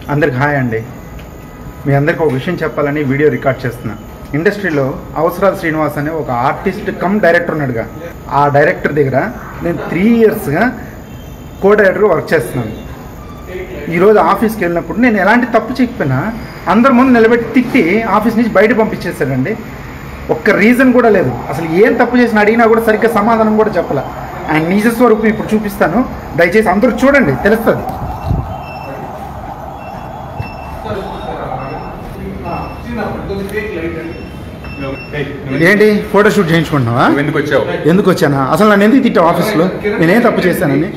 అందరికి హాయ్ అండి. మీ అందరికి ఒక విషయం చెప్పాలని వీడియో రికార్డ్ చేస్తున్నా. ఇండస్ట్రీలో అవసరాల శ్రీనివాస్ అనే ఒక ఆర్టిస్ట్ కమ్ డైరెక్టర్ ఉన్నాడుగా, ఆ డైరెక్టర్ దగ్గర నేను 3 ఇయర్స్గా కో డైరెక్టర్గా వర్క్ చేస్తున్నాను. ఈరోజు ఆఫీస్కి వెళ్ళినప్పుడు నేను ఎలాంటి తప్పు చేయకపోయినా అందరి ముందు నిలబెట్టి తిట్టి ఆఫీస్ నుంచి బయట పంపించేశాడండి. ఒక్క రీజన్ కూడా లేదు. అసలు ఏం తప్పు చేసిన అడిగినా కూడా సరిగ్గా సమాధానం కూడా చెప్పలే. ఆయన నిజ స్వరూపం ఇప్పుడు చూపిస్తాను, దయచేసి అందరూ చూడండి, తెలుస్తుంది. ఏంటి ఫోటోషూట్ చేయించుకుంటున్నావా? ఎందుకు వచ్చానా? అసలు నన్ను ఎందుకు తిట్టావు ఆఫీస్లో? నేనేం తప్పు చేశానని?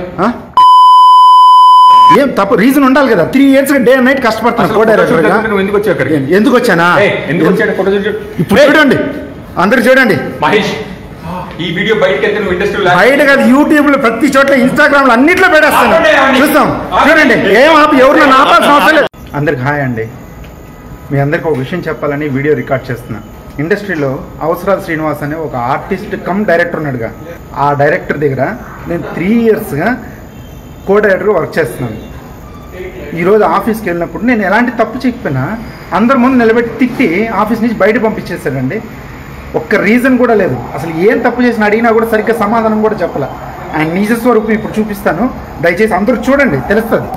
ఏం తప్పు రీజన్ ఉండాలి కదా. 3 ఇయర్స్గా డే అండ్ నైట్ కష్టపడుతున్నాను కో డైరెక్టర్గా. ఎందుకు వచ్చానా? ఇప్పుడు చూడండి, అందరు చూడండి. ఈ వీడియో బయట కాదు, యూట్యూబ్ లో ప్రతి చోట్ల, ఇన్స్టాగ్రామ్ లో అన్నిట్లో పెట్టేస్తాను, చూస్తాం. చూడండి, ఏం ఎవరు ఆపాల్సిన అవసరం లేదు. అందరికి హాయ్ అండి. మీ అందరికి ఒక విషయం చెప్పాలని వీడియో రికార్డ్ చేస్తున్నా. ఇండస్ట్రీలో అవసరాల శ్రీనివాస్ అనే ఒక ఆర్టిస్ట్ కమ్ డైరెక్టర్ ఉన్నాడుగా, ఆ డైరెక్టర్ దగ్గర నేను 3 ఇయర్స్గా కో డైరెక్టర్గా వర్క్ చేస్తున్నాను. ఈరోజు ఆఫీస్కి వెళ్ళినప్పుడు నేను ఎలాంటి తప్పు చేయకపోయినా అందరి ముందు నిలబెట్టి తిట్టి ఆఫీస్ నుంచి బయట పంపించేశాడండి. ఒక్క రీజన్ కూడా లేదు. అసలు ఏం తప్పు చేసిన అడిగినా కూడా సరిగ్గా సమాధానం కూడా చెప్పలే. ఆయన నిజ స్వరూపం ఇప్పుడు చూపిస్తాను, దయచేసి అందరూ చూడండి, తెలుస్తుంది.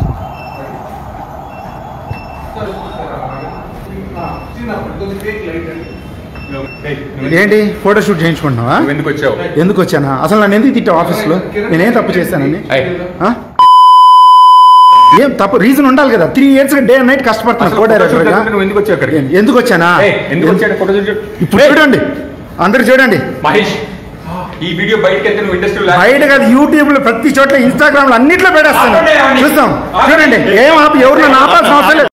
ఏంటి ఫోటోషూట్ చేయించుకుంటున్నావా? ఎందుకు వచ్చానా? అసలు నన్ను ఎందుకు తిట్టావు ఆఫీస్లో? నేనేం తప్పు చేశానని? ఏం తప్పు రీజన్ ఉండాలి కదా. 3 ఇయర్స్గా డే అండ్ నైట్ కష్టపడుతున్నాను కో డైరెక్టర్గా. ఎందుకు వచ్చానా? ఇప్పుడు చూడండి, అందరు చూడండి. ఈ వీడియో బయట కాదు, యూట్యూబ్ లో ప్రతి చోట్ల, ఇన్స్టాగ్రామ్ లో అన్నిట్లో పెట్టేస్తాను, చూస్తాం. చూడండి, ఏం ఎవరు ఆపాల్సిన అవసరం లేదు.